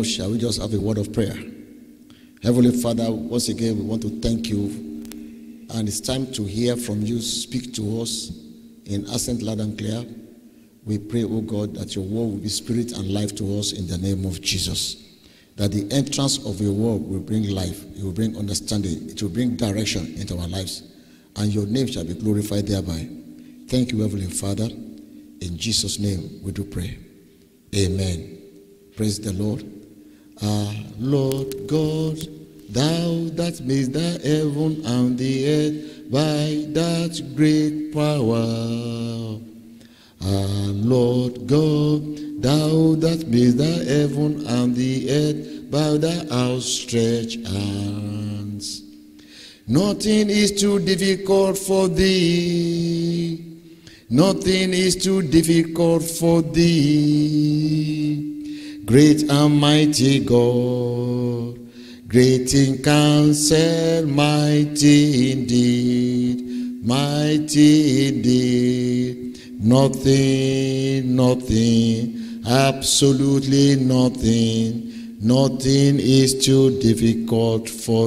Lord, shall we just have a word of prayer? Heavenly Father, once again, we want to thank you. And it's time to hear from you, speak to us in accent loud and clear. We pray, oh God, that your word will be spirit and life to us in the name of Jesus. That the entrance of your word will bring life, it will bring understanding, it will bring direction into our lives, and your name shall be glorified thereby. Thank you, Heavenly Father. In Jesus' name we do pray. Amen. Praise the Lord. Lord God, thou that made the heaven and the earth by that great power. Lord God, thou that made the heaven and the earth by the outstretched hands. Nothing is too difficult for thee. Nothing is too difficult for thee. Great and mighty God, great in counsel, mighty indeed, mighty indeed. Nothing, absolutely nothing is too difficult for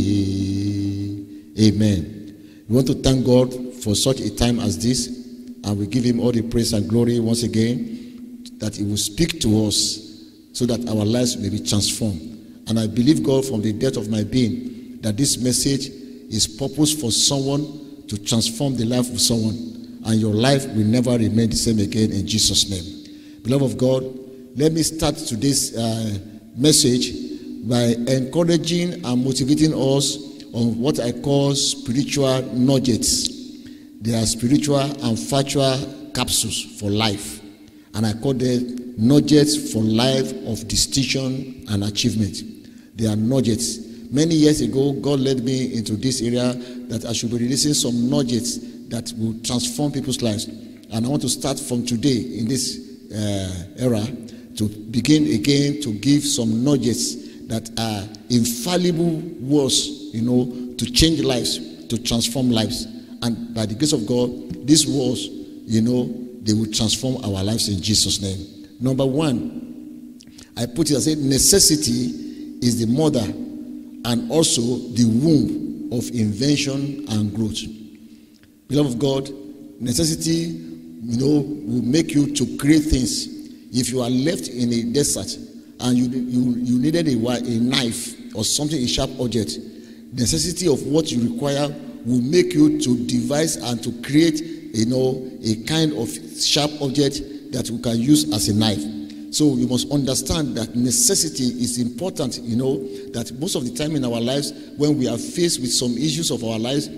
thee. Amen. We want to thank God for such a time as this, and we give him all the praise and glory once again, that he will speak to us so that our lives may be transformed. And I believe, God, from the depth of my being, that this message is purpose for someone to transform the life of someone, and your life will never remain the same again in Jesus' name. Beloved of God, let me start today's message by encouraging and motivating us on what I call spiritual nuggets. They are spiritual and factual capsules for life, and I call them nuggets for life of distinction and achievement. They are nuggets. Many years ago, God led me into this area that I should be releasing some nuggets that will transform people's lives. And I want to start from today in this era to begin again to give some nuggets that are infallible words, to change lives, to transform lives. And by the grace of God, these words, they will transform our lives in Jesus' name. Number one, I put it, I said, necessity is the mother and also the womb of invention and growth. Beloved of God, necessity, will make you to create things. If you are left in a desert and you needed a knife or something, a sharp object, necessity of what you require will make you to devise and to create, a kind of sharp object that we can use as a knife. So you must understand that necessity is important, that most of the time in our lives, when we are faced with some issues of our lives,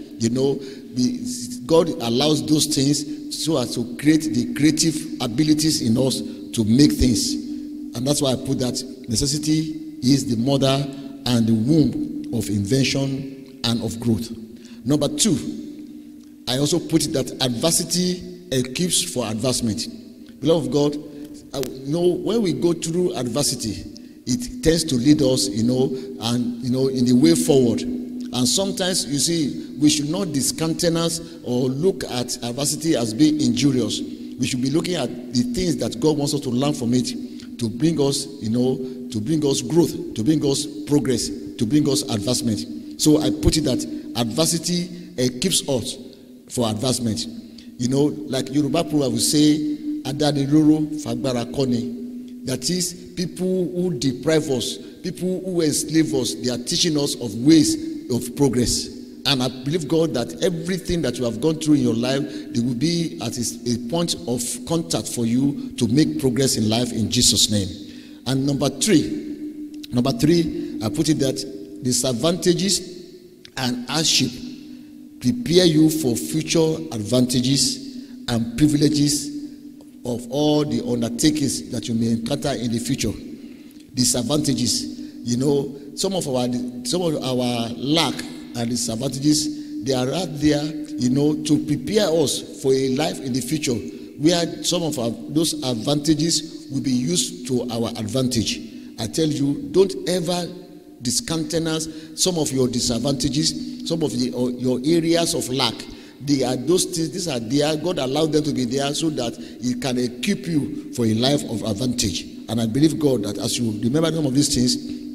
God allows those things so as to create the creative abilities in us to make things. And that's why I put that necessity is the mother and the womb of invention and of growth. Number two, I also put it that adversity equips for advancement. Beloved of God, when we go through adversity, it tends to lead us, in the way forward. And sometimes, we should not discountenance or look at adversity as being injurious. We should be looking at the things that God wants us to learn from it, to bring us, to bring us growth, to bring us progress, to bring us advancement. So I put it that adversity keeps us for advancement. Like Yoruba proverb will say, Adaniloro fagbara koni. That is, people who deprive us, people who enslave us, they are teaching us of ways of progress. And I believe, God, that everything that you have gone through in your life, they will be at a point of contact for you to make progress in life in Jesus' name. And number three, I put it that disadvantages and hardship prepare you for future advantages and privileges of all the undertakings that you may encounter in the future. Disadvantages, some of our lack and disadvantages, they are out there, to prepare us for a life in the future where some of those advantages will be used to our advantage. I tell you, don't ever discountenance some of your disadvantages, some of your areas of lack. They are those things, these are there. God allowed them to be there so that He can equip you for a life of advantage. And I believe, God, that as you remember some of these things,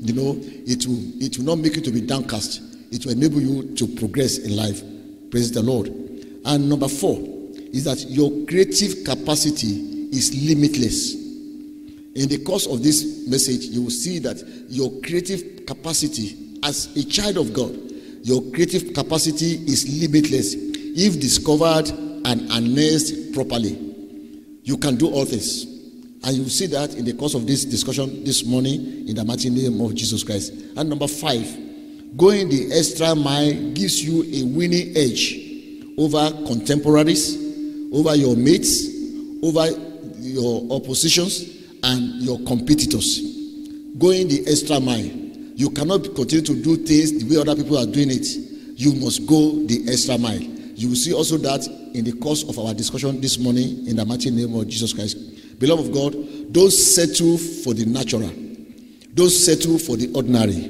it will not make you to be downcast. It will enable you to progress in life. Praise the Lord. And number 4 is that your creative capacity is limitless. In the course of this message, you will see that your creative capacity as a child of God, your creative capacity is limitless if discovered and harnessed properly. You can do all things. And you will see that in the course of this discussion this morning in the mighty name of Jesus Christ. And number 5, going the extra mile gives you a winning edge over contemporaries, over your mates, over your oppositions, and your competitors. Going the extra mile. You cannot continue to do things the way other people are doing it. You must go the extra mile. You will see also that in the course of our discussion this morning in the mighty name of Jesus Christ. Beloved of God, don't settle for the natural. Don't settle for the ordinary.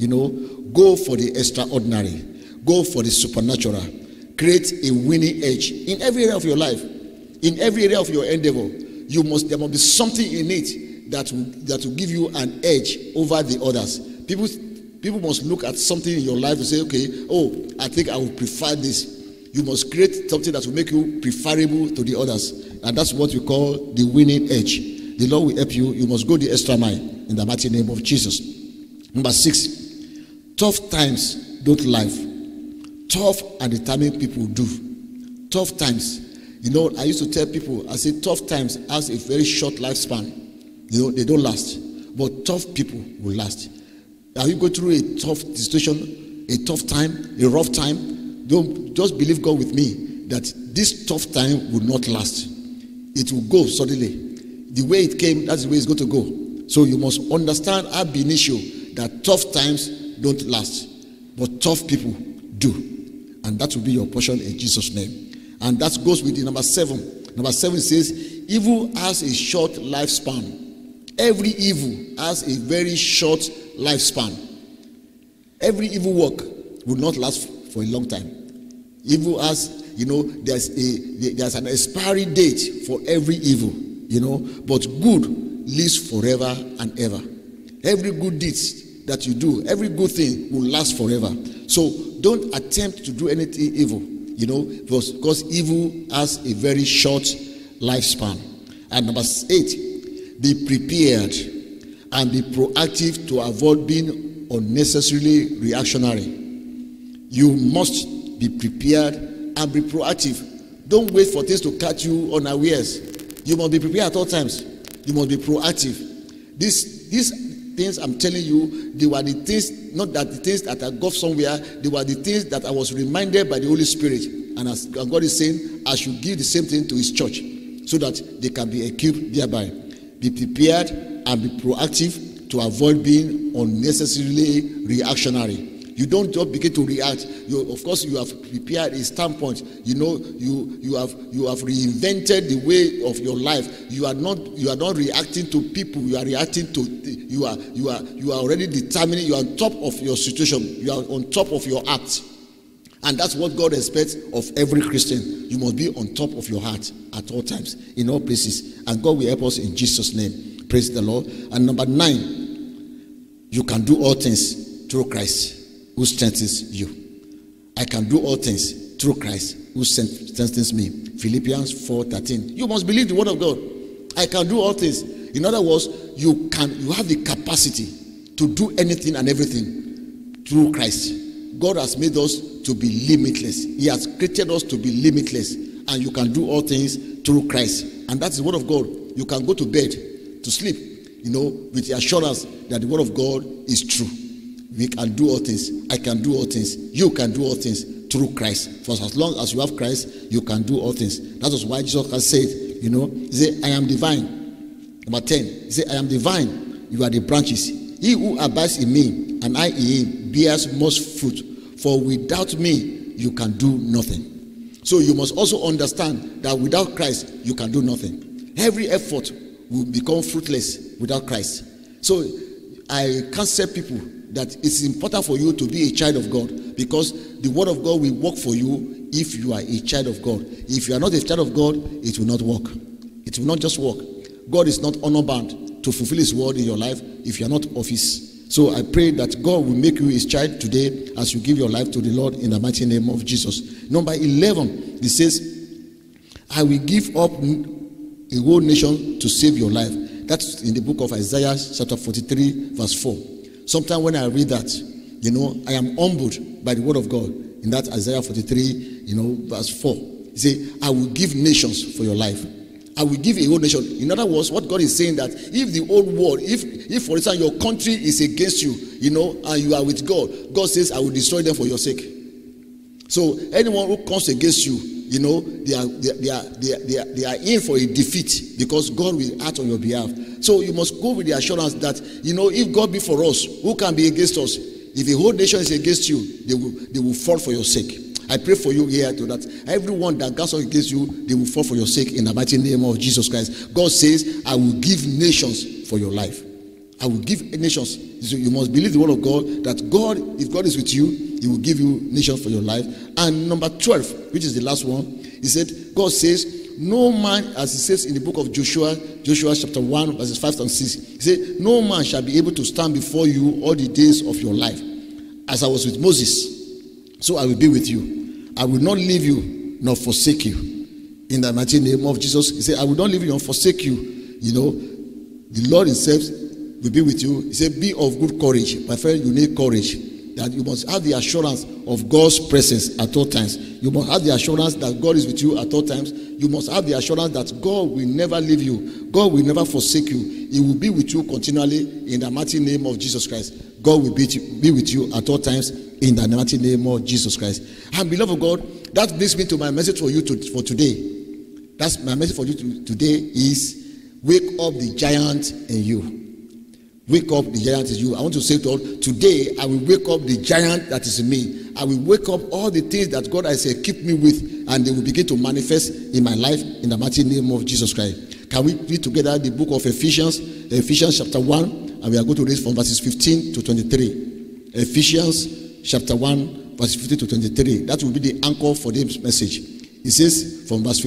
Go for the extraordinary. Go for the supernatural. Create a winning edge in every area of your life, in every area of your endeavor. There must be something in it that will give you an edge over the others. People must look at something in your life and say, okay, I think I would prefer this. You must create something that will make you preferable to the others. And that's what we call the winning edge. The Lord will help you. You must go the extra mile in the mighty name of Jesus. Number 6, tough times don't live. Tough and determined people do. Tough times. I used to tell people, I say tough times has a very short lifespan. They don't last. But tough people will last. Are you going through a tough situation, a tough time, a rough time? Don't just believe God with me that this tough time will not last. It will go suddenly. The way it came, that's the way it's going to go. So you must understand ab initio that tough times don't last, but tough people do. And that will be your portion in Jesus' name. And that goes with the number 7. Number 7 says, evil has a short lifespan. Every evil has a very short lifespan. Every evil work will not last for a long time. Evil has, there's an expiry date for every evil, but good lives forever and ever. Every good deed that you do, every good thing will last forever. So don't attempt to do anything evil, because evil has a very short lifespan. And number 8, be prepared and be proactive to avoid being unnecessarily reactionary. You must be prepared and be proactive. Don't wait for things to catch you unawares. You must be prepared at all times. You must be proactive. These things I'm telling you, they were the things, not that the things that I got somewhere, they were the things that I was reminded by the Holy Spirit. And God is saying, I should give the same thing to His church so that they can be equipped thereby. Be prepared and be proactive to avoid being unnecessarily reactionary. You don't just begin to react. Of course, you have prepared a standpoint. You have reinvented the way of your life. You are not reacting to people. You are reacting to. You are already determining. You are on top of your situation. You are on top of your act, and that's what God expects of every Christian. You must be on top of your heart at all times, in all places, and God will help us in Jesus' name. Praise the Lord. And number 9, you can do all things through Christ who strengthens you. I can do all things through Christ who strengthens me. Philippians 4:13. You must believe the word of God. I can do all things. In other words, you have the capacity to do anything and everything through Christ. God has made us to be limitless. He has created us to be limitless. And you can do all things through Christ. And that's the word of God. You can go to bed, to sleep, with the assurance that the word of God is true. We can do all things. I can do all things. You can do all things through Christ. For as long as you have Christ, you can do all things. That is why Jesus has said, He said, I am divine. Number 10, He said, I am divine. You are the branches. He who abides in me and I in him bears much fruit. For without me, you can do nothing. So you must also understand that without Christ, you can do nothing. Every effort will become fruitless without Christ. So I counsel people that it's important for you to be a child of God, because the word of God will work for you if you are a child of God. If you are not a child of God, it will not work. It will not just work. God is not honor bound. to fulfill his word in your life if you are not of his. So I pray that God will make you his child today as you give your life to the Lord in the mighty name of Jesus. Number 11, it says, I will give up a whole nation to save your life. That's in the book of Isaiah chapter 43 verse 4. Sometimes when I read that, I am humbled by the word of God. In that Isaiah 43, verse 4. He says, I will give nations for your life. I will give a whole nation. In other words, what God is saying that if the whole world, if for instance your country is against you, and you are with God, God says, I will destroy them for your sake. So anyone who comes against you, they are in for a defeat because God will act on your behalf. So you must go with the assurance that, if God be for us, who can be against us? If a whole nation is against you, they will fall for your sake. I pray for you here to that everyone that goes against you, they will fall for your sake in the mighty name of Jesus Christ. God says, I will give nations for your life. I will give nations. So you must believe the word of God, that God, if God is with you, he will give you nations for your life. And number 12, which is the last one, he said, God says, no man, as he says in the book of Joshua chapter 1, verses 5 and 6, he said, no man shall be able to stand before you all the days of your life. As I was with Moses, so I will be with you. I will not leave you nor forsake you. In the mighty name of Jesus, he said, I will not leave you nor forsake you. The Lord himself will be with you. He said, be of good courage. My friend, you need courage. That you must have the assurance of God's presence at all times. You must have the assurance that God is with you at all times. You must have the assurance that God will never leave you. God will never forsake you. He will be with you continually in the mighty name of Jesus Christ. God will be with you at all times in the mighty name of Jesus Christ. And beloved God, that brings me to my message for you for today. That's my message for you today is wake up the giant in you. Wake up the giant in you. I want to say to all, today I will wake up the giant that is in me. I will wake up all the things that God has keep me with, and they will begin to manifest in my life in the mighty name of Jesus Christ. Can we read together the book of Ephesians chapter 1, and we are going to read from verses 15 to 23. Ephesians chapter 1, verses 15 to 23. That will be the anchor for this message. It says from verse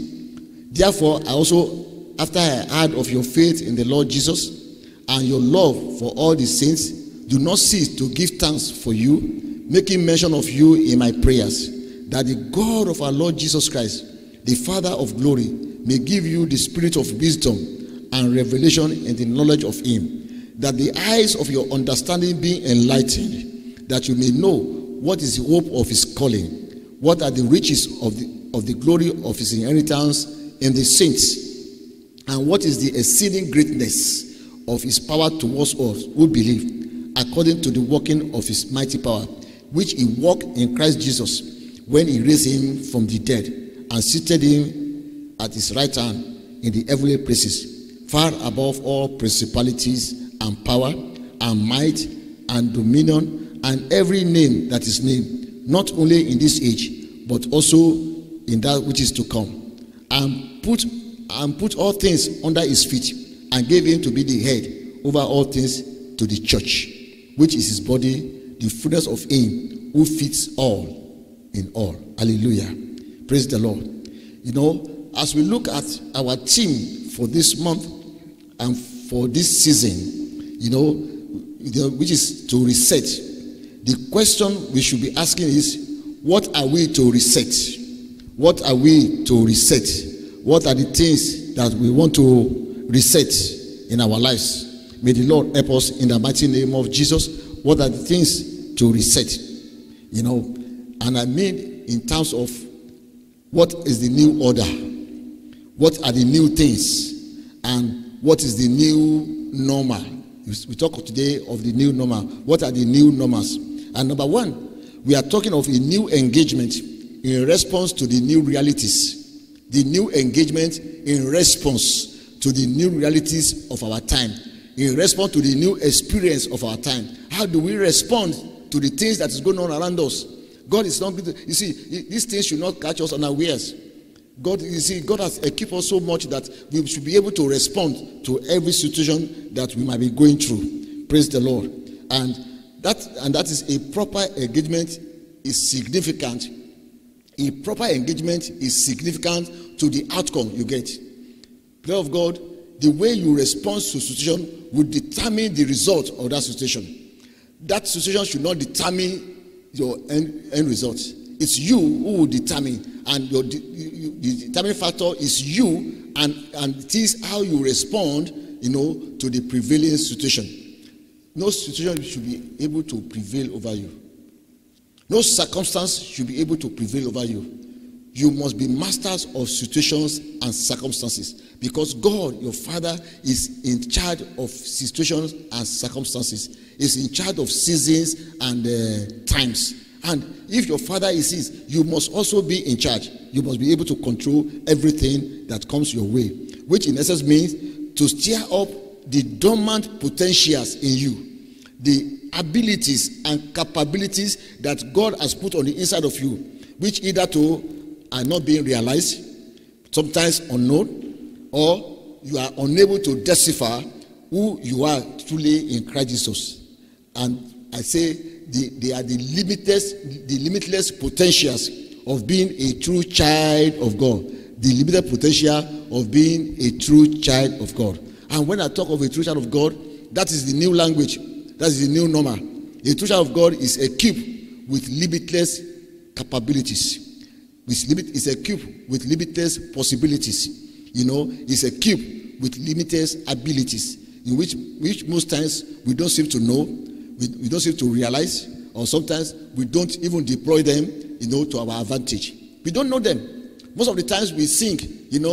15, therefore I also, after I heard of your faith in the Lord Jesus and your love for all the saints, do not cease to give thanks for you, making mention of you in my prayers, that the God of our Lord Jesus Christ, the Father of glory, may give you the spirit of wisdom and revelation in the knowledge of him, that the eyes of your understanding be enlightened, that you may know what is the hope of his calling, what are the riches of the glory of his inheritance in the saints, and what is the exceeding greatness of his power towards us who believe, according to the working of his mighty power, which he worked in Christ Jesus when he raised him from the dead and seated him at his right hand in the heavenly places, far above all principalities and power and might and dominion and every name that is named, not only in this age but also in that which is to come, and put all things under his feet, and gave him to be the head over all things to the church, which is his body, the fullness of him who fits all in all. Hallelujah. Praise the Lord. As we look at our theme for this month and for this season, which is to reset, the question we should be asking is, what are we to reset? What are we to reset? What are the things that we want to reset in our lives? May the Lord help us in the mighty name of Jesus. What are the things to reset? And I mean in terms of what is the new order, what are the new things, and what is the new normal. We talk today of the new normal. What are the new normals? And number one, we are talking of a new engagement in response to the new realities. The new engagement in response to the new realities of our time, in response to the new experience of our time. How do we respond to the things that is going on around us? God is not, you see, these things should not catch us unawares. God has equipped us so much that we should be able to respond to every situation that we might be going through. Praise the Lord. And that is a proper engagement is significant. A proper engagement is significant to the outcome you get. Prayer of God, the way you respond to situation will determine the result of that situation. That situation should not determine your end result. It's you who will determine, and the determining factor is you, and it is how you respond, to the prevailing situation. No situation should be able to prevail over you. No circumstance should be able to prevail over you. You must be masters of situations and circumstances, because God, your Father, is in charge of situations and circumstances. Is in charge of seasons and times. And if your Father is his, you must also be in charge. You must be able to control everything that comes your way, which in essence means to stir up the dormant potentials in you, the abilities and capabilities that God has put on the inside of you, which either are not being realized, sometimes unknown, or you are unable to decipher who you are truly in Christ Jesus. And I say they are the limitless potentials of being a true child of God. The limited potential of being a true child of God. And when I talk of a true child of God, that is the new language. That is the new normal. A true child of God is equipped with limitless capabilities. Is equipped with limitless possibilities. Is equipped with limitless abilities, in which most times we don't seem to know, we don't seem to realize, or sometimes we don't even deploy them, to our advantage. We don't know them. Most of the times we think,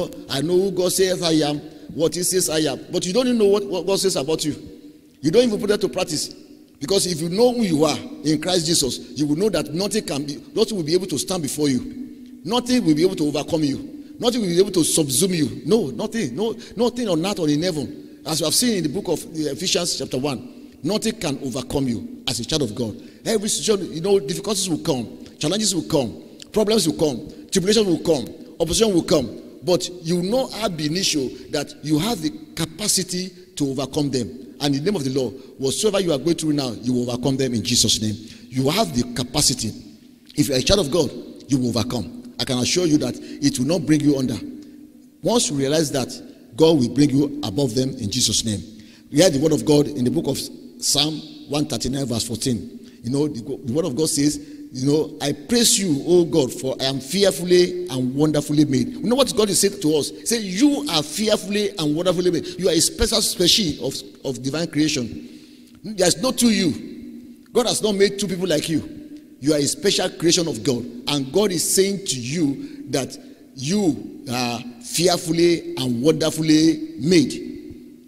I know who God says I am, what he says I am, but you don't even know what God says about you. You don't even put that to practice. Because if you know who you are in Christ Jesus, you will know that nothing will be able to stand before you. Nothing will be able to overcome you. Nothing will be able to subsume you. No, nothing. Nothing on earth or in heaven. As we have seen in the book of Ephesians chapter 1, nothing can overcome you as a child of God. Every situation, difficulties will come, challenges will come, problems will come, tribulations will come, opposition will come. But you know ab initio that you have the capacity to overcome them. And in the name of the Lord, whatsoever you are going through now, you will overcome them in Jesus' name. You have the capacity. If you are a child of God, you will overcome. I can assure you that it will not bring you under. Once you realize that, God will bring you above them in Jesus' name. We heard the word of God in the book of Psalm 139 verse 14. The word of God says, I praise you, O God, for I am fearfully and wonderfully made. You know what God is saying to us? Say, you are fearfully and wonderfully made. You are a special species of divine creation. There's no two you. God has not made two people like you. You are a special creation of God. And God is saying to you that you are fearfully and wonderfully made.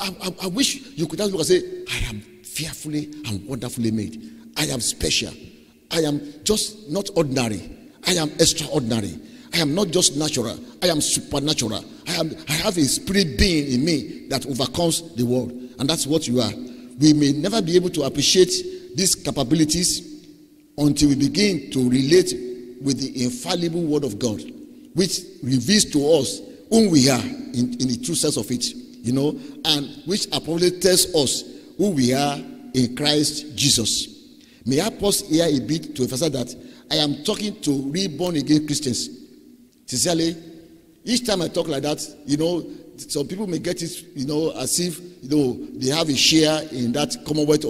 I wish you could just look and say, I am fearfully and wonderfully made. I am special. I am just not ordinary. I am extraordinary. I am not just natural. I am supernatural. I have a spirit being in me that overcomes the world. And that's what you are. We may never be able to appreciate these capabilities until we begin to relate with the infallible word of God, which reveals to us who we are in the true sense of it, and which apparently tells us who we are in Christ Jesus. May I pause here a bit to emphasize that I am talking to reborn again Christians. Sincerely, each time I talk like that, some people may get it, as if, they have a share in that commonwealth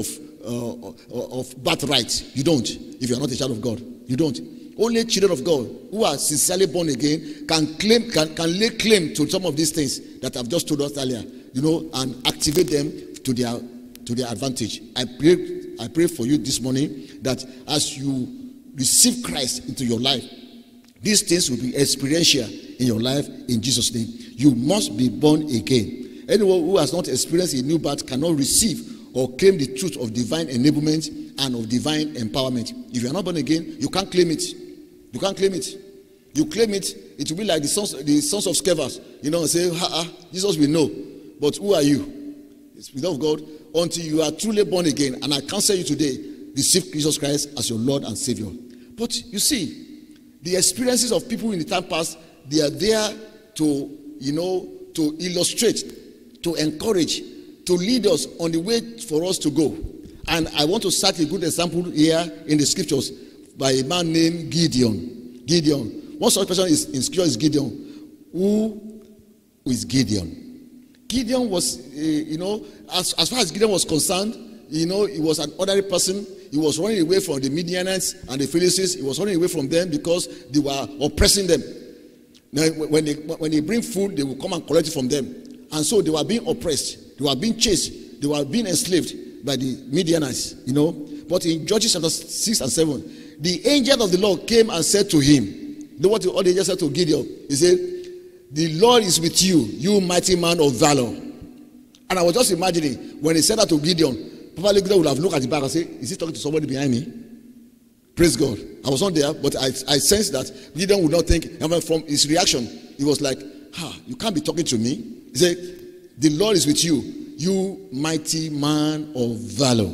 of birthright. You don't, if you are not a child of God. You don't. Only children of God who are sincerely born again can lay claim to some of these things that I've just told us earlier, and activate them to their advantage. I pray for you this morning that as you receive Christ into your life, these things will be experiential in your life in Jesus' name. You must be born again. Anyone who has not experienced a new birth cannot receive or claim the truth of divine enablement and of divine empowerment. If you are not born again, you can't claim it. You can't claim it. You claim it, it will be like the sons of Scevers, and say, Jesus will know. But who are you? It's without God. Until you are truly born again, and I counsel you today, receive Jesus Christ as your Lord and Savior. But you see, the experiences of people in the time past, they are there to, to illustrate, to encourage, to lead us on the way for us to go. And I want to cite a good example here in the scriptures by a man named Gideon. Gideon. One such person in scripture is Gideon. Who is Gideon? Gideon was, as far as Gideon was concerned, he was an ordinary person. He was running away from the Midianites and the Philistines. He was running away from them because they were oppressing them. Now, when they bring food, they will come and collect it from them. And so they were being oppressed. They were being chased. They were being enslaved by the Midianites, But in Judges chapter 6 and 7, the angel of the Lord came and said to him, you know what all the angels said to Gideon? He said, the Lord is with you, you mighty man of valor. And I was just imagining, when he said that to Gideon, probably Gideon would have looked at the back and said, is he talking to somebody behind me? Praise God. I was not there, but I sensed that Gideon would not think, from his reaction, he was like, you can't be talking to me. He said, the Lord is with you, you mighty man of valor.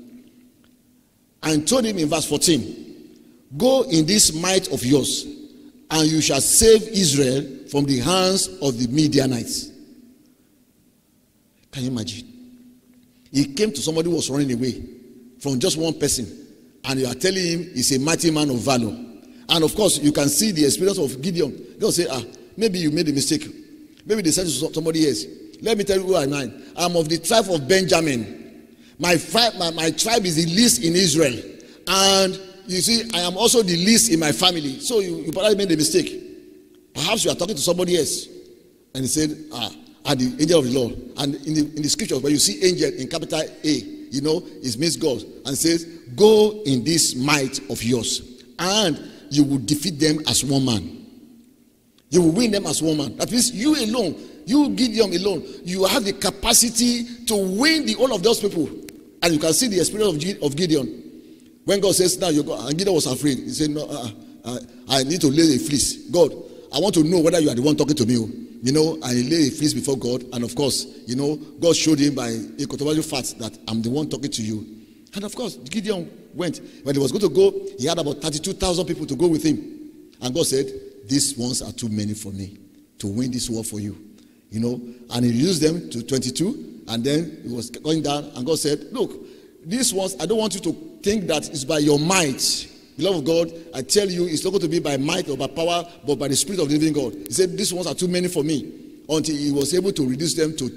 And told him in verse 14, go in this might of yours, and you shall save Israel from the hands of the Midianites. Can you imagine? He came to somebody who was running away from just one person, and you are telling him he's a mighty man of valor. And of course, you can see the experience of Gideon. They'll say, maybe you made a mistake. Maybe they said to somebody else, let me tell you who I am. I'm of the tribe of Benjamin. My tribe is the least in Israel. And you see, I am also the least in my family. So you probably made a mistake. Perhaps you are talking to somebody else. And he said, the angel of the Lord. And in the scriptures, where you see angel in capital A, it means God. And says, go in this might of yours, and you will defeat them as one man. You will win them as one man. That means you alone, you Gideon alone, you have the capacity to win the whole of those people. And you can see the experience of Gideon. When God says, now you go, and Gideon was afraid. He said, no, I need to lay a fleece. God, I want to know whether you are the one talking to me. And he laid a fleece before God. And of course, God showed him by a controversial fact that I'm the one talking to you. And of course, Gideon went. When he was going to go, he had about 32,000 people to go with him. And God said, these ones are too many for me to win this war for you. And he reduced them to 22. And then he was going down. And God said, look, these ones, I don't want you to think that it's by your might. Beloved of God, I tell you, it's not going to be by might or by power, but by the Spirit of the living God. He said, these ones are too many for me. Until he was able to reduce them to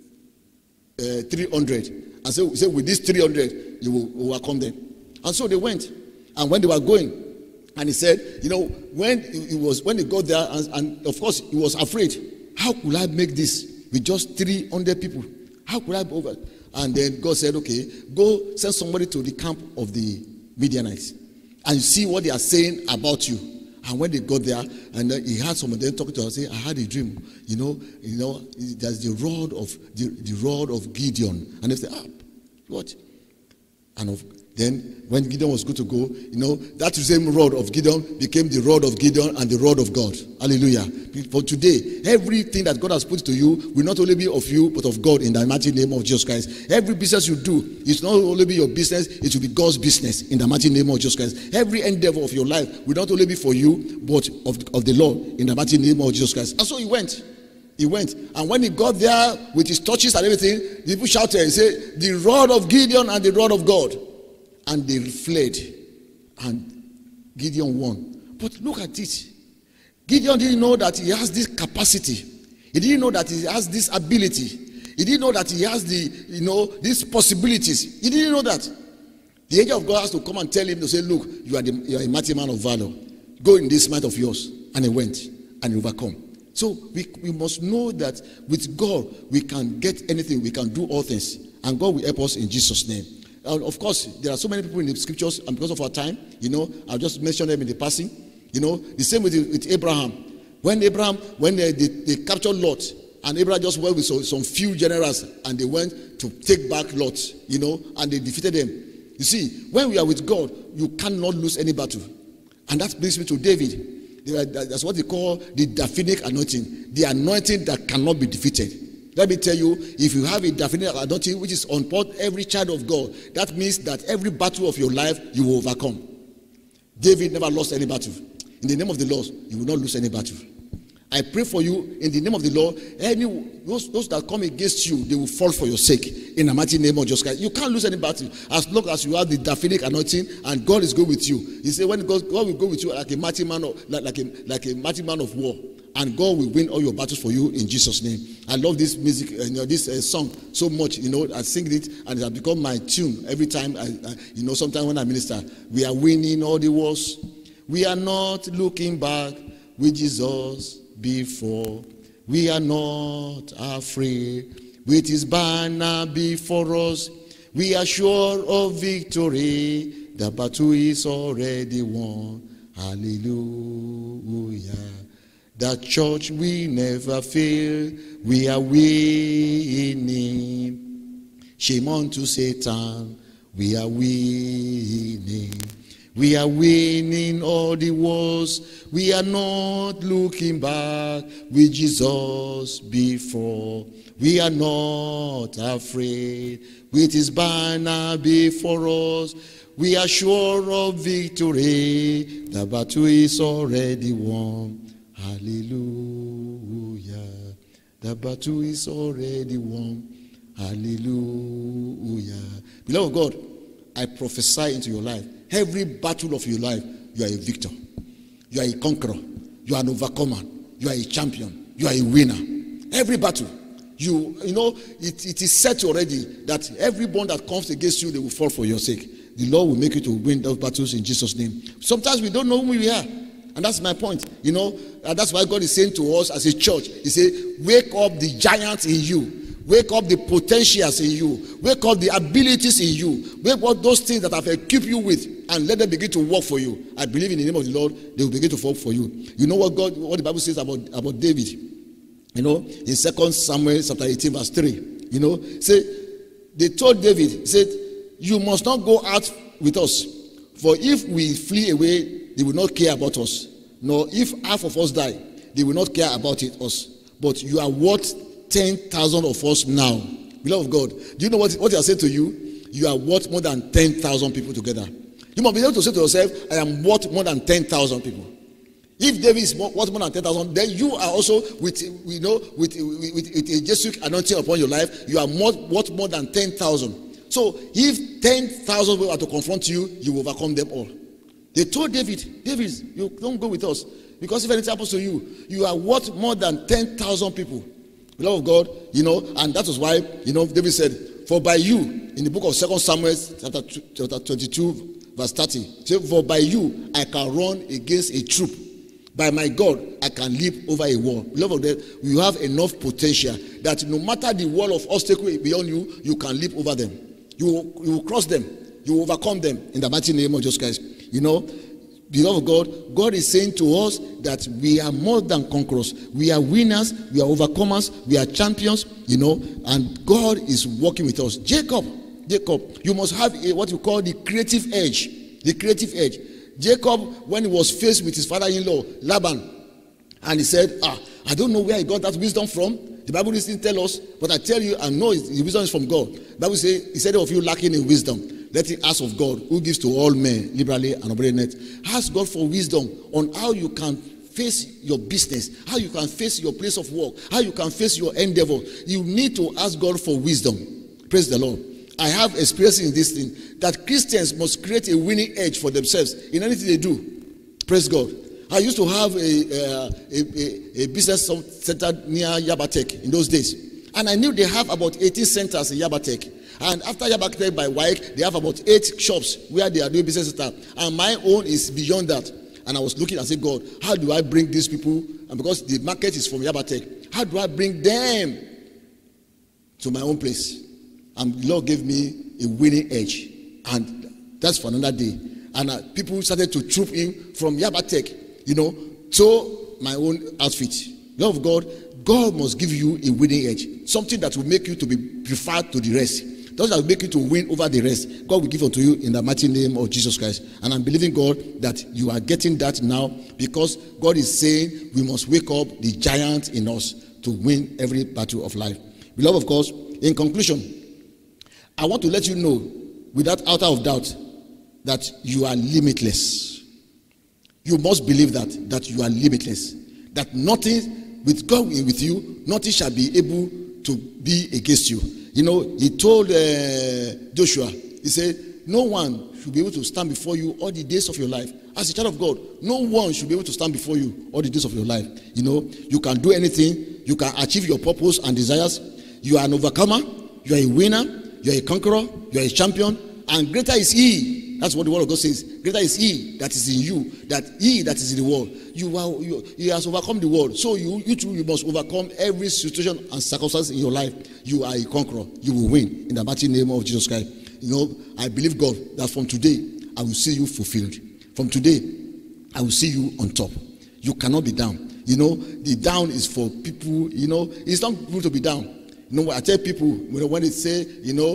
300. And so he said, with these 300, you will overcome them. And so they went. And when they were going, and he said, when he got there, and of course, he was afraid. How could I make this with just 300 people? How could I go over? And then God said, okay, go send somebody to the camp of the Midianites and see what they are saying about you. And when they got there, and he had some of them talking to us, say, I had a dream. There's the rod of Gideon. And they said, what? And then when Gideon was good to go, that same rod of Gideon became the rod of Gideon and the rod of God. Hallelujah. For today, everything that God has put to you will not only be of you, but of God in the mighty name of Jesus Christ. Every business you do, it's not only be your business, it will be God's business in the mighty name of Jesus Christ. Every endeavor of your life will not only be for you, but of the Lord in the mighty name of Jesus Christ. And so he went. He went. And when he got there with his torches and everything, the people shouted and said, the rod of Gideon and the rod of God. And they fled, and Gideon won. But look at it. Gideon didn't know that he has this capacity. He didn't know that he has this ability. He didn't know that he has these possibilities. He didn't know that. The angel of God has to come and tell him to say, look, you are a mighty man of valor. Go in this might of yours. And he went, and he overcome. So we must know that with God, we can get anything. We can do all things. And God will help us in Jesus' name. Of course, there are so many people in the scriptures, and because of our time, I'll just mention them in the passing. The same with Abraham. When they captured Lot, and Abraham just went with some few generals, and they went to take back Lot, and they defeated them. You see, when we are with God, you cannot lose any battle. And that brings me to David. That's what they call the Davidic anointing, the anointing that cannot be defeated. Let me tell you, if you have a Davidic anointing which is on board every child of God, that means that every battle of your life you will overcome. David never lost any battle. In the name of the Lord, you will not lose any battle. I pray for you in the name of the Lord. Those that come against you, they will fall for your sake in the mighty name of Jesus Christ. You can't lose any battle as long as you have the Davidic anointing and God is good with you. He said, when God will go with you like a mighty man of war. and God will win all your battles for you in Jesus' name. I love this music, this song so much. I sing it, and it has become my tune every time. Sometimes when I minister, we are winning all the wars. We are not looking back with Jesus before. We are not afraid. With his banner before us, we are sure of victory. The battle is already won. Hallelujah. The church will never fail. We are winning. Shame unto Satan. We are winning. We are winning all the wars. We are not looking back with Jesus before. We are not afraid. With his banner before us, we are sure of victory. The battle is already won. Hallelujah. The battle is already won. Hallelujah. Beloved God, I prophesy into your life. Every battle of your life, you are a victor. You are a conqueror. You are an overcomer. You are a champion. You are a winner. Every battle. It is set already that every bond that comes against you, they will fall for your sake. The Lord will make you to win those battles in Jesus' name. Sometimes we don't know who we are. And that's my point. And that's why God is saying to us as a church, he said, wake up the giants in you. Wake up the potentials in you. Wake up the abilities in you. Wake up those things that I've equipped you with, and let them begin to work for you. I believe in the name of the Lord, they will begin to work for you. You know what the Bible says about David? In 2 Samuel chapter 18 verse 3. Say, they told David, said, you must not go out with us. For if we flee away, they will not care about us. Nor if half of us die, they will not care about us. But you are worth 10,000 of us now. Beloved God, do you know what I say to you? You are worth more than 10,000 people together. You must be able to say to yourself, I am worth more than 10,000 people. If David is worth more than 10,000, then you are also with a Jesuit anointing upon your life. You are worth more than 10,000. So if 10,000 people are to confront you, you will overcome them all. They told David, you don't go with us, because if anything happens to you, you are worth more than 10,000 people. Beloved God, and that was why, David said, for by you, in the book of 2 Samuel, chapter 22, verse 30, for by you I can run against a troop. By my God, I can leap over a wall. Beloved God, you have enough potential that no matter the wall of obstacle beyond you, you can leap over them. You will cross them. You will overcome them in the mighty name of Jesus Christ. Beloved God, God is saying to us that we are more than conquerors. We are winners. We are overcomers. We are champions, and God is working with us. Jacob, you must have what you call the creative edge. The creative edge. Jacob, when he was faced with his father-in-law, Laban, and he said, I don't know where he got that wisdom from. The Bible doesn't tell us, but I tell you, I know the wisdom is from God. The Bible says, he said, of you lacking in wisdom, let it ask of God, who gives to all men liberally and abundantly. Ask God for wisdom on how you can face your business, how you can face your place of work, how you can face your endeavor. You need to ask God for wisdom. Praise the Lord. I have experience in this thing that Christians must create a winning edge for themselves in anything they do. Praise God. I used to have a business center near Yabatek in those days. And I knew they have about 18 centers in Yabatek. And after Yabatek by Waik, they have about 8 shops where they are doing business center. And my own is beyond that. And I was looking and said, God, how do I bring these people? And because the market is from Yabatek, how do I bring them to my own place? And the Lord gave me a winning edge. And that's for another day. And people started to troop in from Yabatek, to my own outfit. Love of God, God must give you a winning edge. Something that will make you to be preferred to the rest. Those that will make you to win over the rest, God will give unto you in the mighty name of Jesus Christ. And I'm believing God that you are getting that now, because God is saying we must wake up the giant in us to win every battle of life. Beloved, of course, in conclusion, I want to let you know, without of doubt, that you are limitless. You must believe that you are limitless. That nothing, with God with you, nothing shall be able to be against you. He told Joshua, he said, no one should be able to stand before you all the days of your life. As a child of God, no one should be able to stand before you all the days of your life. You can do anything. You can achieve your purpose and desires. You are an overcomer. You are a winner. You are a conqueror. You are a champion. And greater is He. That's what the word of God says. Greater is He that is in you, that He that is in the world. He has overcome the world. So you too, you must overcome every situation and circumstance in your life. You are a conqueror. You will win in the mighty name of Jesus Christ. I believe God that from today I will see you fulfilled. From today I will see you on top. You cannot be down. The down is for people. It's not good to be down. I tell people when they say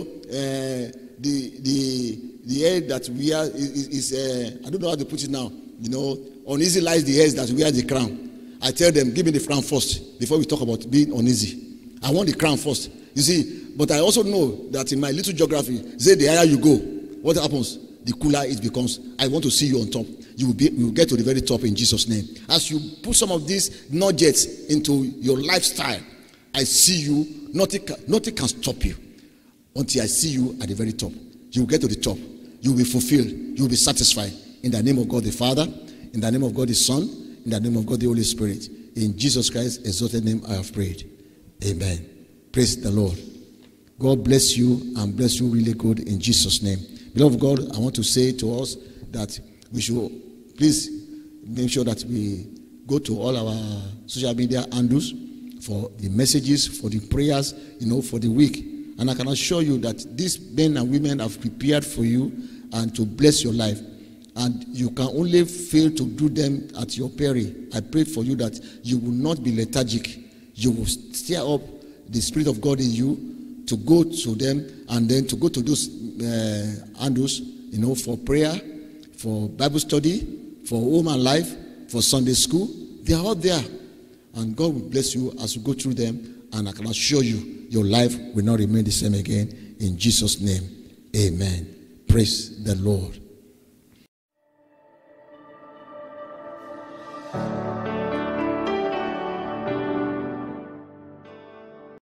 the head that we are is I don't know how to put it now. Uneasy lies the heads that wear the crown. I tell them, give me the crown first before we talk about being uneasy. I want the crown first. You see, but I also know that in my little geography, say the higher you go, what happens? The cooler it becomes. I want to see you on top. You will get to the very top in Jesus' name. As you put some of these nuggets into your lifestyle, I see you. Nothing can stop you until I see you at the very top. You will get to the top. You will be fulfilled. You will be satisfied. In the name of God the Father, in the name of God the Son, in the name of God the Holy Spirit. In Jesus Christ's exalted name I have prayed. Amen. Praise the Lord. God bless you and bless you really good in Jesus' name. Beloved God, I want to say to us that we should please make sure that we go to all our social media handles for the messages, for the prayers, for the week. And I can assure you that these men and women have prepared for you and to bless your life. And you can only fail to do them at your peril. I pray for you that you will not be lethargic. You will stir up the Spirit of God in you to go to them and then to go to those handles, for prayer, for Bible study, for home and life, for Sunday school. They are all there. And God will bless you as you go through them. And I can assure you, your life will not remain the same again. In Jesus' name, amen. Praise the Lord.